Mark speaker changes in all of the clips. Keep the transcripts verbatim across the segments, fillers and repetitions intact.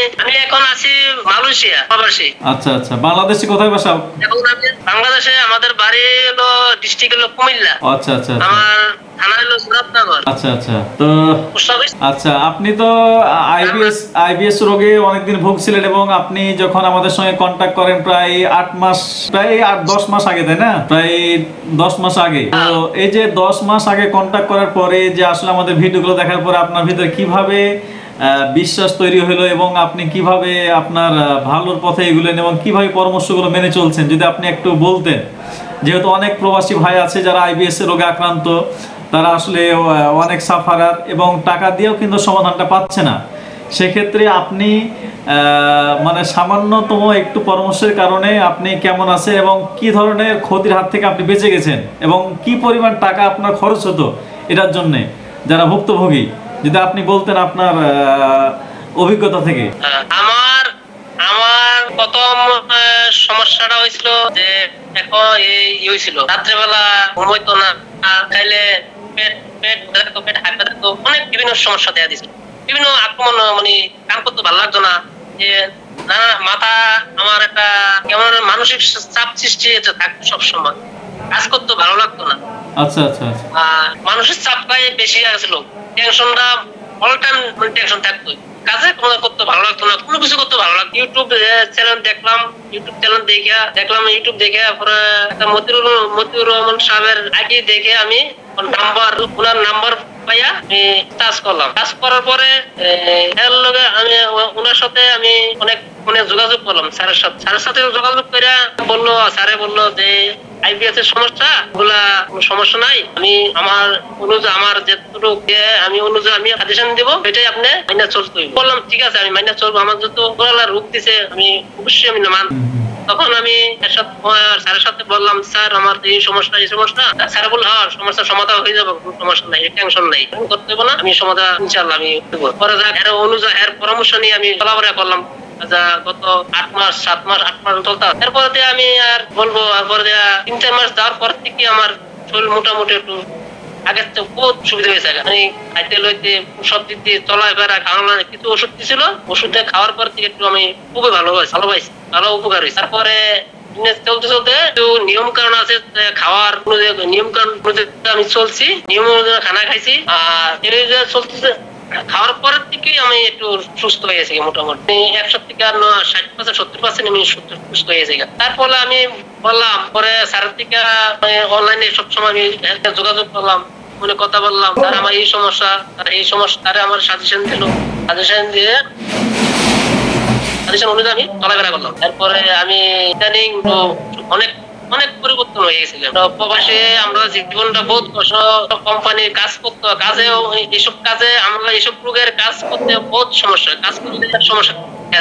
Speaker 1: আমি এখন আছি মালয়েশিয়া প্রবাসী।
Speaker 2: আচ্ছা আচ্ছা, বাংলাদেশে কোথায় বাসা?
Speaker 1: এখন আমি বাংলাদেশে, আমাদের বাড়ি হলো ডিস্ট্রিক্ট হলো কুমিল্লা।
Speaker 2: আচ্ছা আচ্ছা,
Speaker 1: আমার থানা হলো সুরাতনগর।
Speaker 2: আচ্ছা আচ্ছা। তো আচ্ছা, আপনি তো আইবিএস আইবিএস রোগে অনেকদিন ভুগছিলেন এবং আপনি যখন আমাদের সঙ্গে কন্ট্যাক্ট করেন প্রায় আট মাস, প্রায় আট দশ মাস আগে, তাই না? প্রায় দশ মাস আগে। তো এই যে দশ মাস আগে কন্ট্যাক্ট করার পরে যে আসলে আমাদের ভিডিওগুলো দেখার পরে আপনার ভিতরে কিভাবে বিশ্বাস তৈরি হলো এবং আপনি কিভাবে আপনার ভালোর পথে এগুলেন এবং কিভাবে পরামর্শগুলো মেনে চলছেন, যদি আপনি একটু বলতেন। যেহেতু অনেক প্রবাসী ভাই আছে যারা আইবিএস রোগে আক্রান্ত, তারা আসলে অনেক সাফারার এবং টাকা দিয়েও কিন্তু সমাধানটা পাচ্ছে না। সেক্ষেত্রে আপনি মানে সামান্যতম একটু পরামর্শের কারণে আপনি কেমন আছেন এবং কি ধরনের ক্ষতির হাত থেকে আপনি বেঁচে গেছেন এবং কি পরিমাণ টাকা আপনার খরচ হতো এটার জন্যে যারা ভুক্তভোগী, যদি আপনি বলতেন আপনার অভিজ্ঞতা থেকে।
Speaker 1: আমার আমার প্রথম সমস্যাটা হয়েছিল যে এখন এই হয়েছিল রাত্রেবেলা ঘুমাইতো না, খাইলে পেট পেট ব্যথা, পেট হাত ব্যথা, অনেক বিভিন্ন সমস্যা দেখা দিয়েছিল। বিভিন্ন আক্রমণ, মানে কাম করতে ভালো লাগতো না, যে না মাথা আমার একটা কেমন মানসিক চাপ সৃষ্টি থাকতো, সবসময় কাজ করতে ভালো লাগতো না।
Speaker 2: আচ্ছা আচ্ছা,
Speaker 1: মানুষের চাপটাই বেশি আসছিল, টেনশনটা অল টাইম টেনশন থাকতো, কাজে কোনো করতে ভালো লাগতো না, কোনো কিছু করতে ভালো লাগতো। ইউটিউব চ্যানেল দেখলাম, ইউটিউব চ্যানেল দেখে দেখলাম ইউটিউব দেখে পরে একটা মতিউর মতিউর রহমান সাহেবের আগে দেখে আমি নাম্বার ওনার নাম্বার পাইয়া আমি কাজ করলাম। কাজ করার পরে এর লগে আমি ওনার সাথে আমি অনেক মানে যোগাযোগ করলাম স্যারের সাথে। স্যারের সাথে যোগাযোগ করে বললো, স্যারে বললো যে আইবিএস এর সমস্যা গুলা কোনো সমস্যা নাই, আমি আমার অনুযায়ী আমার যেটুকু আমি অনুযায়ী আমি সাজেশন দিব, সেটাই আপনি মাইনা চলতে। বললাম ঠিক আছে, আমি মাইনা চলবো, আমার যত রোগ দিছে আমি অবশ্যই আমি মান। তখন আমি স্যারের সাথে বললাম, স্যার আমার এই সমস্যা এই সমস্যা। স্যার বলল হ্যাঁ সমস্যার সমাধান হয়ে যাবে, কোনো সমস্যা নাই, টেনশন নাই, করতে হবে না, আমি সমাধান ইনশাআল্লাহ আমি দেবো। পরে এর অনুযায়ী এর পরামর্শ নিয়ে আমি চলাফেরা করলাম। গত আট মাস সাত মাস আট মাস চলতে, এরপরে দিয়ে আমি আর বলবো এরপরে দিয়ে তিন চার মাস যাওয়ার পর থেকে আমার শরীর মোটামুটি একটু আগের থেকে বহুত সুবিধা হয়েছে। আমি খাইতে লইতে সব দিক দিয়ে চলাফেরা খাওয়ানো, কিছু ওষুধ দিছিল, ওষুধে খাওয়ার পর থেকে একটু আমি খুবই ভালো হয়েছে, ভালো পাইছি, ভালো উপকার হয়েছে। তারপরে চলতে চলতে নিয়ম কারণ আছে খাওয়ার নিয়ম কারণ আমি চলছি, নিয়ম অনুযায়ী খানা খাইছি, আর এই যে চলতেছে খাওয়ার পরের থেকে আমি একটু সুস্থ হয়ে গেছি মোটামুটি একশো থেকে ষাট পার্সেন্ট সত্তর পার্সেন্ট আমি সুস্থ হয়ে গেছি। তারপরে আমি বললাম, পরে স্যারের থেকে অনলাইনে সবসময় আমি যোগাযোগ করলাম, মানে কথা বললাম, তার আমার এই সমস্যা, তার এই সমস্যা, তারা আমার সাজেশন দিল, সাজেশন দিয়ে সাজেশন অনুযায়ী আমি চলাফেরা করলাম। তারপরে আমি ইদানিং অনেক অনেক পরিবর্তন হয়ে গেছিল। প্রবাসে আমরা জীবনটা বহুত কষ্ট, কোম্পানির কাজ করতে, কাজেও এইসব কাজে আমরা এইসব রোগের কাজ করতে বহুত সমস্যা, কাজ করতে সমস্যা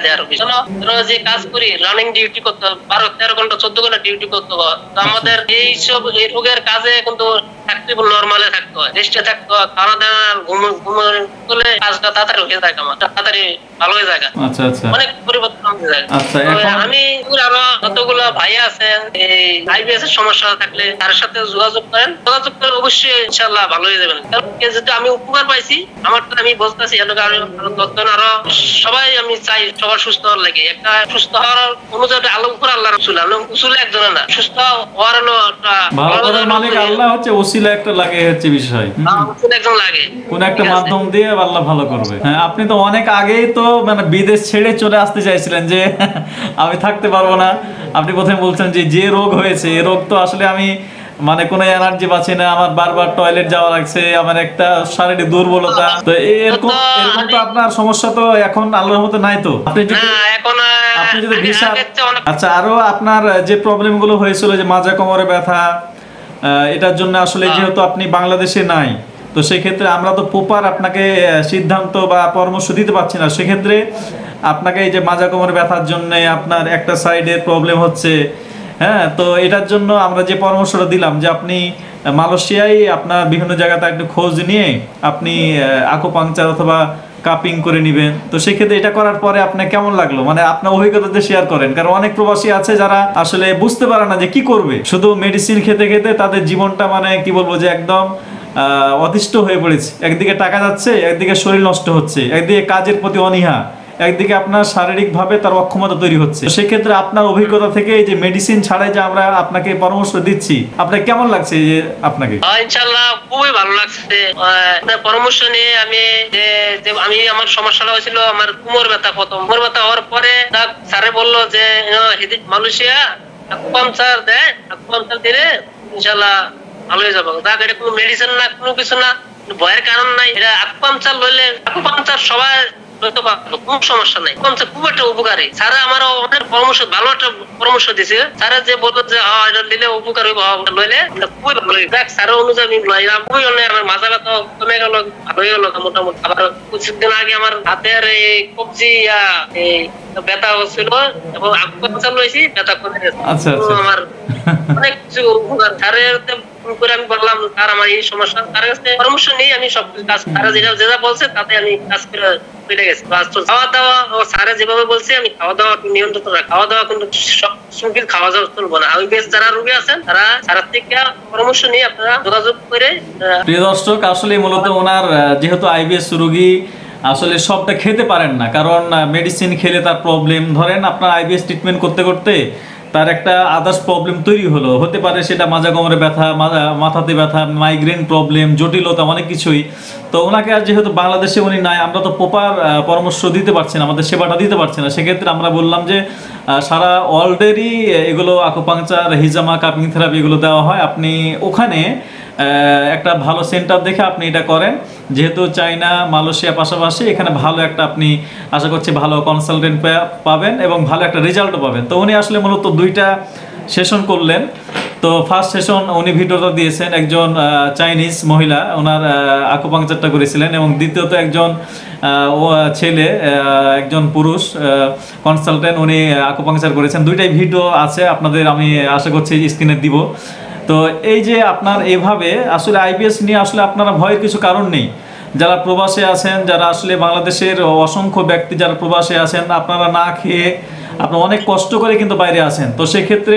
Speaker 1: যে কাজ করি রানিং ডিউটি করতে বারো তেরো ঘন্টা চোদ্দ ঘন্টা ডিউটি করতে হয়। তো আমাদের এইসব এই রোগের কাজে কিন্তু থাকতে নর্মালে থাকতে হয়, রেস্টে থাকতে হয়, খাওয়া দাওয়া ঘুম ঘুমের করলে কাজটা তাড়াতাড়ি হয়ে যায়, আমার তাড়াতাড়ি ভালো হয়ে যায়।
Speaker 2: আচ্ছা আচ্ছা,
Speaker 1: অনেক পরিবর্তন হয়ে যায়।
Speaker 2: আচ্ছা,
Speaker 1: আমি আরো যতগুলো ভাই আছেন এই আইবিএস এর সমস্যা থাকলে তার সাথে যোগাযোগ করেন, যোগাযোগ করে অবশ্যই ইনশাআল্লাহ ভালো হয়ে যাবেন। কারণ যেটা আমি উপকার পাইছি আমার, আমি বলতেছি আরো সবাই আমি চাই সবার সুস্থ হওয়ার লাগে। একটা সুস্থ হওয়ার অনুযায়ী আল্লাহ উপর আল্লাহ রসুল, রসুল একজনের না, সুস্থ হওয়ার হলো
Speaker 2: আল্লাহ হচ্ছে ওসিলা একটা লাগে হচ্ছে বিষয়,
Speaker 1: একজন লাগে,
Speaker 2: কোন একটা মাধ্যম দিয়ে আল্লাহ ভালো করবে। হ্যাঁ, আপনি তো অনেক আগেই তো মানে বিদেশ ছেড়ে চলে আসতে চাইছিলেন যে আমি থাকতে পারবো না। আপনি প্রথমে বলছেন যে যে রোগ হয়েছে এ রোগ তো আসলে আমি মানে কোনো এনার্জি পাচ্ছি না, আমার বারবার টয়লেট যাওয়া লাগছে, আমার একটা শারীরিক দুর্বলতা। তো এরকম এরকম তো আপনার সমস্যা তো এখন আল্লাহর মতো নাই। তো আপনি যদি আপনি যদি ভিসা, আচ্ছা, আরো আপনার যে প্রবলেম গুলো হয়েছিল যে মাজা কোমরে ব্যথা, এটার জন্য আসলে যেহেতু আপনি বাংলাদেশে নাই, তো সেক্ষেত্রে আমরা তো প্রপার আপনাকে সিদ্ধান্ত বা পরামর্শ দিতে পারছি না। সেক্ষেত্রে আপনাকে এই যে মাজা কোমরে ব্যথার জন্য আপনার একটা সাইডের প্রবলেম হচ্ছে, হ্যাঁ, তো এটার জন্য আমরা যে পরামর্শটা দিলাম যে আপনি মালয়েশিয়ায় আপনার বিভিন্ন জায়গাতে একটু খোঁজ নিয়ে আপনি আকুপাংচার অথবা কাপিং করে নেবেন। তো সেক্ষেত্রে এটা করার পরে আপনার কেমন লাগলো, মানে আপনার অভিজ্ঞতাতে শেয়ার করেন। কারণ অনেক প্রবাসী আছে যারা আসলে বুঝতে পারে না যে কি করবে, শুধু মেডিসিন খেতে খেতে তাদের জীবনটা মানে কি বলবো যে একদম অতিষ্ঠ হয়ে পড়েছে। একদিকে টাকা যাচ্ছে, একদিকে শরীর নষ্ট হচ্ছে, একদিকে কাজের প্রতি অনীহা, একদিকে আপনার শারীরিকভাবে তার অক্ষমতা তৈরি হচ্ছে। সেক্ষেত্রে আপনার অভিজ্ঞতা থেকে এই যে মেডিসিন ছাড়াই যে আমরা আপনাকে পরামর্শ দিচ্ছি, আপনার কেমন লাগছে যে আপনাকে?
Speaker 1: ইনশাআল্লাহ খুবই ভালো লাগছে। পরামর্শ নিয়ে আমি যে আমি আমার সমস্যাটা হয়েছিল আমার কোমর ব্যথা, প্রথম কোমর ব্যথা হওয়ার পরে স্যারে বললো যে মালয়েশিয়া আকুপাংচার দেয়, আকুপাংচার দিলে ইনশাআল্লাহ ভালো হয়ে যাবে। দেখ এটা কোনো মেডিসিন না, কোনো কিছু না, ভয়ের কারণ নাই। এটা আকুপাংচার লইলে আকুপাংচার সবাই কোন সমস্যা নাই, খুব একটা উপকারী। স্যার আমারও অনেক পরামর্শ, ভালো একটা পরামর্শ দিছে। স্যার যে বলতো যে হ্যাঁ এটা নিলে উপকার হইব, লইলে খুবই ভালো। দেখ স্যার অনুযায়ী আমি লইলাম, খুবই অনেক আমার মাথা ব্যথা কমে গেল, ভালো হয়ে গেল মোটামুটি। আবার কিছুদিন আগে আমার হাতের এই কবজি এই ব্যথা হচ্ছিল এবং আকুপাংচার লইছি, ব্যথা কমে গেছে।
Speaker 2: আচ্ছা আচ্ছা,
Speaker 1: আমার অনেক কিছু উপকার। স্যারের করে আমি বললাম স্যার আমার এই সমস্যা, তার কাছে পরামর্শ নিয়ে আমি সব কাজ, তারা যেটা যেটা বলছে তাতে আমি কাজ করে ফিরে গেছি। খাওয়া দাওয়া স্যারে যেভাবে বলছে আমি খাওয়া দাওয়া নিয়ন্ত্রণ রাখি। খাওয়া দাওয়া কিন্তু সব সুবিধা খাওয়া দাওয়া চলবো না। আমি বেশ যারা রোগী আছেন তারা স্যারের থেকে পরামর্শ নিয়ে আপনারা যোগাযোগ করে।
Speaker 2: প্রিয় দর্শক, আসলে মূলত ওনার যেহেতু আইবিএস রোগী আসলে সবটা খেতে পারেন না, কারণ মেডিসিন খেলে তার প্রবলেম, ধরেন আপনার আইবিএস ট্রিটমেন্ট করতে করতে তার একটা আদার্স প্রবলেম তৈরি হলো, হতে পারে সেটা মাজা কোমরে ব্যথা, মাথাতে ব্যথা, মাইগ্রেন প্রবলেম, জটিলতা অনেক কিছুই। তো ওনাকে আর যেহেতু বাংলাদেশে উনি নাই, আমরা তো প্রপার পরামর্শ দিতে পারছি না, আমাদের সেবাটা দিতে পারছি না। সেক্ষেত্রে আমরা বললাম যে সারা ওয়ার্ল্ডেরই এগুলো আকুপাংচার, হিজামা, কাপিং থেরাপি এগুলো দেওয়া হয়। আপনি ওখানে একটা ভালো সেন্টার দেখে আপনি এটা করেন, যেহেতু চায়না মালয়েশিয়া পাশাপাশি, এখানে ভালো একটা আপনি আশা করছি ভালো কনসালটেন্ট পাবেন এবং ভালো একটা রেজাল্টও পাবেন। তো উনি আসলে মূলত দুইটা সেশন করলেন। তো ফার্স্ট সেশন উনি ভিডিওটা দিয়েছেন, একজন চাইনিজ মহিলা ওনার আকুপাংচারটা করেছিলেন, এবং দ্বিতীয়ত একজন ও ছেলে, একজন পুরুষ কনসালটেন্ট, উনি আকুপাংচার করেছেন। দুইটাই ভিডিও আছে আপনাদের, আমি আশা করছি স্ক্রিনে দিব। তো এই যে আপনার এভাবে আসলে আইবিএস নিয়ে আসলে আপনারা ভয়ের কিছু কারণ নেই। যারা প্রবাসে আছেন, যারা আসলে বাংলাদেশের অসংখ্য ব্যক্তি যারা প্রবাসে আছেন, আপনারা না খেয়ে আপনারা অনেক কষ্ট করে কিন্তু বাইরে আছেন। তো সেক্ষেত্রে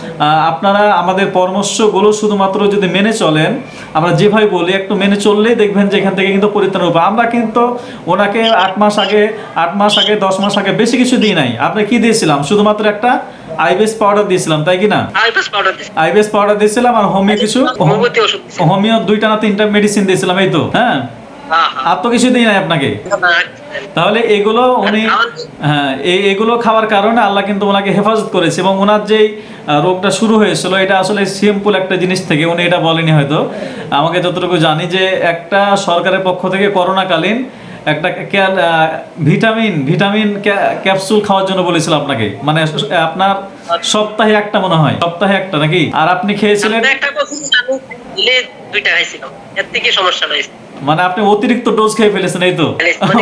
Speaker 2: আপনারা আমাদের পরামর্শগুলো শুধুমাত্র যদি মেনে চলেন, আমরা যেভাবে বলি একটু মেনে চললেই দেখবেন যে এখান থেকে কিন্তু পরিত্রাণ হবে। আমরা কিন্তু ওনাকে আট মাস আগে আট মাস আগে দশ মাস আগে বেশি কিছু দিই নাই। আপনি কি দিয়েছিলাম? শুধুমাত্র একটা আইবিএস পাউডার দিয়েছিলাম, তাই কি না?
Speaker 1: আইবিএস পাউডার
Speaker 2: আইবিএস পাউডার দিয়েছিলাম আর হোমিও কিছু, হোমিও দুইটা না তিনটা মেডিসিন দিয়েছিলাম, এই তো। হ্যাঁ, আর তো কিছু দিই নাই আপনাকে। তাহলে এগুলো উনি, হ্যাঁ, এগুলো খাওয়ার কারণে আল্লাহ কিন্তু ওনাকে হেফাজত করেছে। এবং ওনার যেই রোগটা শুরু হয়েছিল এটা আসলে সিম্পল একটা জিনিস থেকে, উনি এটা বলেনি হয়তো, আমাকে যতটুকু জানি যে একটা সরকারের পক্ষ থেকে করোনাকালীন একটা ভিটামিন ভিটামিন ক্যাপসুল খাওয়ার জন্য বলেছিল আপনাকে, মানে আপনার সপ্তাহে একটা মনে হয়, সপ্তাহে একটা নাকি? আর আপনি খেয়েছিলেন মানে আপনি অতিরিক্ত ডোজ খেয়ে ফেলেছেন, এই তো?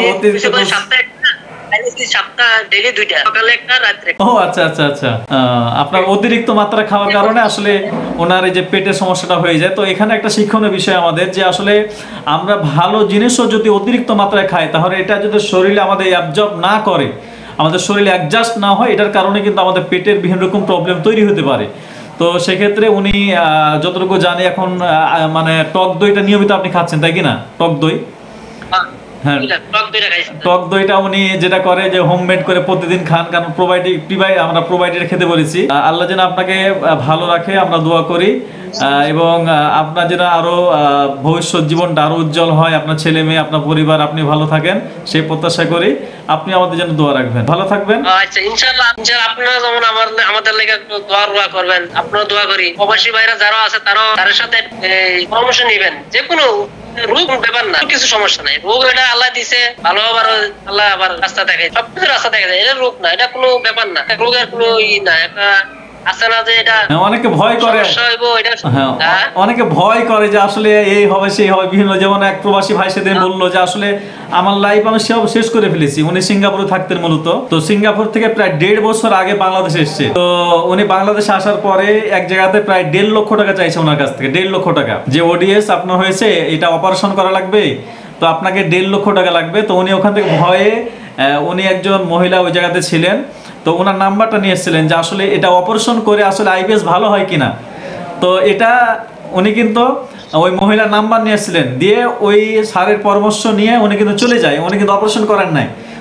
Speaker 2: ও আচ্ছা আচ্ছা আচ্ছা, আপনার অতিরিক্ত মাত্রা খাওয়ার কারণে আসলে ওনার এই যে পেটের সমস্যাটা হয়ে যায়। তো এখানে একটা শিক্ষণীয় বিষয় আমাদের, যে আসলে আমরা ভালো জিনিসও যদি অতিরিক্ত মাত্রায় খাই, তাহলে এটা যদি শরীরে আমাদের অ্যাবজর্ব না করে, আমাদের শরীরে অ্যাডজাস্ট না হয়, এটার কারণে কিন্তু আমাদের পেটের বিভিন্ন রকম প্রবলেম তৈরি হতে পারে। তো সেক্ষেত্রে উনি যতটুকু জানি এখন মানে টক দইটা নিয়মিত আপনি খাচ্ছেন, তাই কি না? টক দই, হ্যাঁ, টক দইটা উনি যেটা করে যে হোমমেড করে প্রতিদিন খান, কারণ প্রোবায়োটিক প্রিবাই আমরা প্রোবায়োটিক খেতে বলেছি। আল্লাহ যেন আপনাকে ভালো রাখে, আমরা দোয়া করি, এবং আপনার যেন আরো ভবিষ্যৎ জীবনটা আরো উজ্জ্বল হয়, আপনার ছেলে মেয়ে, আপনার পরিবার, আপনি ভালো থাকেন সেই প্রত্যাশা করি। আপনি আমাদের জন্য দোয়া রাখবেন, ভালো থাকবেন।
Speaker 1: আচ্ছা, ইনশাআল্লাহ ইনশাআল্লাহ আপনারা যেমন আমার আমাদের লাগি একটু দোয়া দোয়া করবেন, আপনারা দোয়া করি। প্রবাসী ভাইরা যারা আছে তারা তাদের সাথে পরামর্শ নেবেন। যে কোনো রোগ ব্যাপার না, কিছু সমস্যা নাই। রোগ এটা আল্লাহ দিছে, ভালো আবার আল্লাহ আবার রাস্তা দেখায়, সবকিছু রাস্তা দেখা যায়। এটা রোগ না, এটা কোনো ব্যাপার না, রোগের কোনো ই না। একটা আছে না যে এটা
Speaker 2: অনেকে ভয় করে, অনেকে ভয় করে যে আসলে এই হবে সেই হবে বিভিন্ন, যেমন এক প্রবাসী ভাই সেদিন বললো যে আসলে আমার লাইফ আমি সব শেষ করে ফেলেছি। উনি সিঙ্গাপুরে থাকতেন মূলত, তো সিঙ্গাপুর থেকে প্রায় দেড় বছর আগে বাংলাদেশে এসছে। তো উনি বাংলাদেশে আসার পরে এক জায়গাতে প্রায় দেড় লক্ষ টাকা চাইছে ওনার কাছ থেকে, দেড় লক্ষ টাকা, যে ওডিএস আপনার হয়েছে, এটা অপারেশন করা লাগবে, তো আপনাকে দেড় লক্ষ টাকা লাগবে। তো উনি ওখান থেকে ভয়ে, উনি একজন মহিলা ওই জায়গাতে ছিলেন, তো ওনার নাম্বারটা নিয়ে এসেছিলেন যে আসলে এটা অপারেশন করে আসলে আইবিএস ভালো হয় কিনা। তো এটা উনি কিন্তু ওই মহিলার নাম্বার নিয়ে এসেছিলেন, দিয়ে ওই স্যারের পরামর্শ নিয়ে উনি কিন্তু চলে যায়, উনি কিন্তু অপারেশন করেন নাই।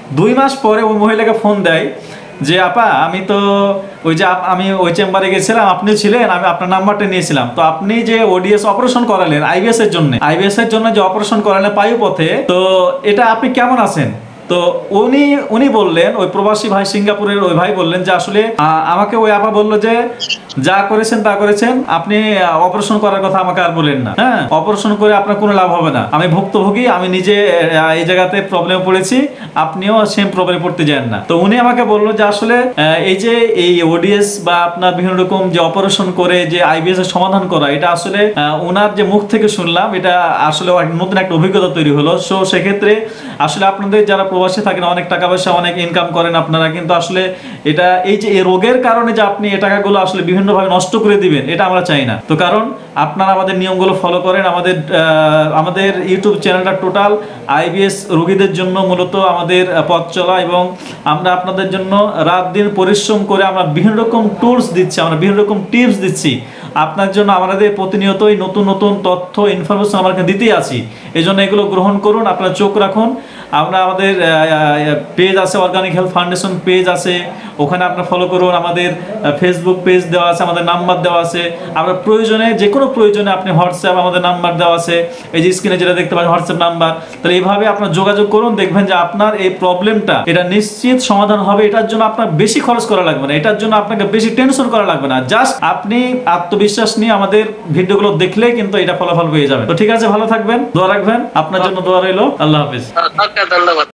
Speaker 2: দুই মাস পরে ওই মহিলাকে ফোন দেয় যে আপা আমি তো ওই যে আপ- আমি ওই চেম্বারে গেছিলাম, আপনি ছিলেন, আমি আপনার নাম্বারটা নিয়েছিলাম, তো আপনি যে ওডিএস অপারেশন করালেন আইবিএস এর জন্য আইবিএস এর জন্য যে অপারেশন করালেন পায়ুপথে, তো এটা আপনি কেমন আছেন? তো উনি উনি বললেন, ওই প্রবাসী ভাই সিঙ্গাপুরের ওই ভাই বললেন যে আসলে আহ, আমাকে ওই আপা বললো যে যা করেছেন তা করেছেন, আপনি অপারেশন করার কথা আমাকে আর বলেন না, হ্যাঁ অপারেশন করে আপনার কোনো লাভ হবে না, আমি ভুক্তভোগী, আমি নিজে আহ, এই জায়গাতে প্রবলেমে পড়েছি, আপনিও সেম প্রবলেমে পড়তে যান না। তো উনি আমাকে বললো যে আসলে আহ, এই যে এই ওডিএস বা আপনার বিভিন্ন রকম যে অপারেশন করে যে আইবিএস এর সমাধান করা, এটা আসলে আহ, ওনার যে মুখ থেকে শুনলাম, এটা আসলে এক নতুন একটা অভিজ্ঞতা তৈরি হলো। সো সেক্ষেত্রে আসলে আপনাদের যারা প্রবাসী থাকেন, অনেক টাকা পয়সা অনেক ইনকাম করেন আপনারা, কিন্তু আসলে এটা এই যে এই রোগের কারণে যে আপনি এই টাকাগুলো আসলে বিভিন্নভাবে নষ্ট করে দিবেন, এটা আমরা চাই না। তো কারণ আপনারা আমাদের নিয়মগুলো ফলো করেন, আমাদের আহ, আমাদের ইউটিউব চ্যানেলটা টোটাল আইবিএস রোগীদের জন্য মূলত আমাদের আহ, পথ চলা, এবং আমরা আপনাদের জন্য রাত দিন পরিশ্রম করে আমরা বিভিন্ন রকম টুলস দিচ্ছি, আমরা বিভিন্ন রকম টিপস দিচ্ছি আপনার জন্য। আমাদের প্রতিনিয়তই নতুন নতুন তথ্য ইনফরমেশন আমাকে দিতেই আছি, এই জন্য এগুলো গ্রহণ করুন, আপনারা চোখ রাখুন। আমরা আমাদের পেজ আছে, অর্গানিক হেলথ ফাউন্ডেশন পেজ আছে, ওখানে আপনারা ফলো করুন। আমাদের ফেসবুক পেজ দেওয়া আছে, আমাদের নাম্বার দেওয়া আছে, আমরা প্রয়োজনে যে কোনো প্রয়োজনে আপনি হোয়াটসঅ্যাপ, আমাদের নাম্বার দেওয়া আছে, এই যে স্ক্রিনে যেটা দেখতে পাচ্ছেন হোয়াটসঅ্যাপ নাম্বার, তাহলে এইভাবে আপনার যোগাযোগ করুন, দেখবেন যে আপনার এই প্রবলেমটা এটা নিশ্চিত সমাধান হবে। এটার জন্য আপনার বেশি খরচ করা লাগবে না, এটার জন্য আপনাকে বেশি টেনশন করা লাগবে না, জাস্ট আপনি আত্মবিশ্বাস নিয়ে আমাদের ভিডিওগুলো দেখলেই কিন্তু এটা ফলাফল পেয়ে যাবেন। তো ঠিক আছে, ভালো থাকবেন, দোয়া রাখবেন, আপনার জন্য দোয়া রইলো। আল্লাহ হাফিজ।
Speaker 1: ওকে, ধন্যবাদ।